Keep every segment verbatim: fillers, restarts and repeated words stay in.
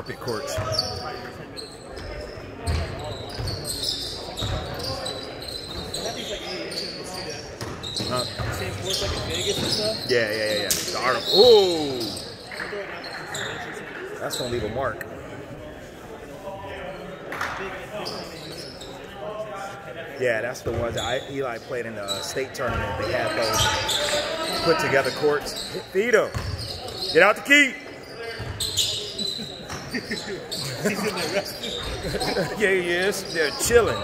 Olympic courts. Huh? Same course like in Vegas and stuff? Yeah, yeah, yeah, yeah. The article. Ooh! That's gonna leave a mark. Yeah, that's the ones that I, Eli played in the uh, state tournament. They had those put together courts. Feed him. Get out the key. He's in there resting. Yeah, he is. They're chilling.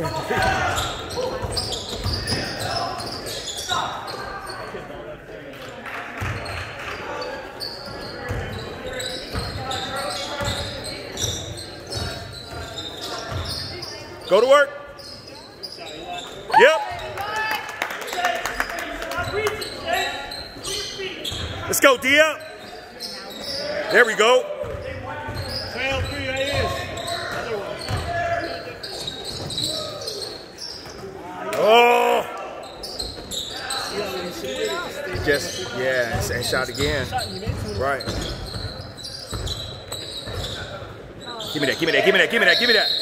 Go to work. Yep. Let's go, Dia. There we go. Trail three right here. Other one. Oh. Just, yeah, and, and shot again. Right. Give me that, give me that, give me that, give me that, give me that.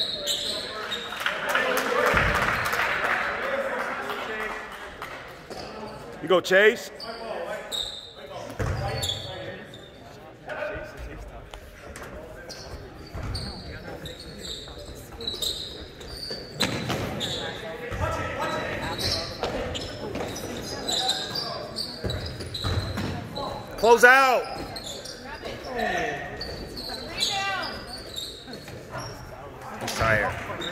You go, Chase. Close out. He's tired.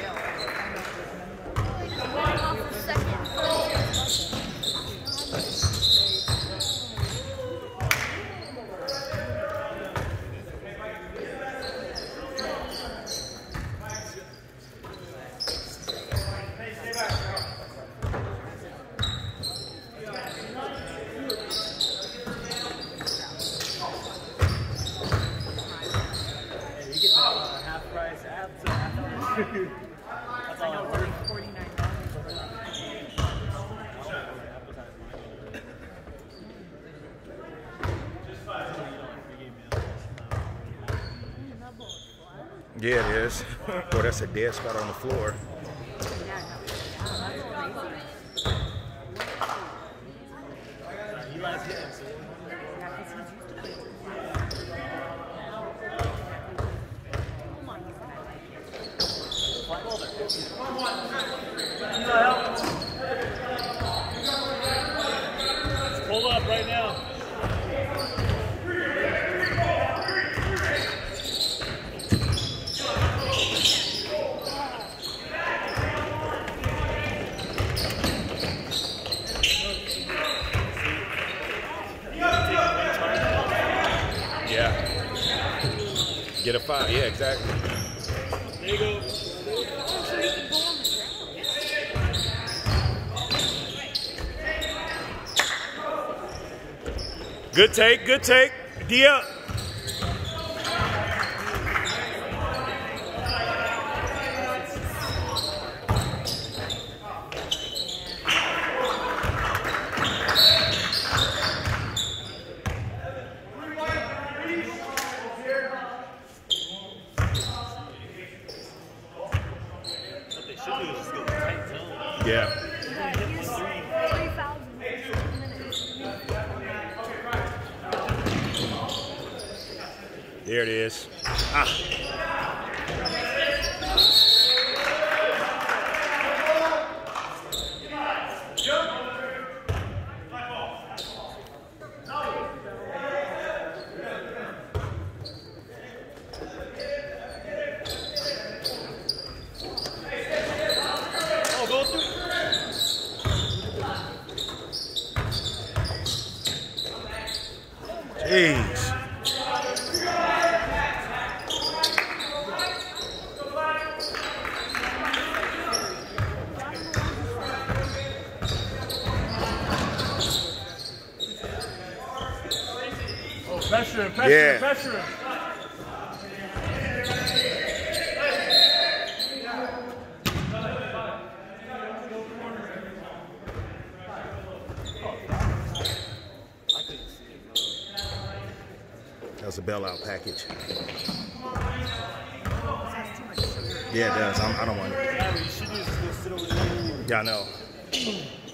That's all I'm worth. Yeah, it is. Boy, that's a dead spot on the floor. Pull up right now. Yeah. Get a five. Yeah, exactly. There you go. Good take, good take. Dia. Yeah. There it is. Ah. Oh, go through. Jeez. Pressure, pressure, Yeah. pressure. That was a bailout package. Yeah, it does. I'm, I don't want it. Yeah, but you should just go sit over there. Yeah, I know.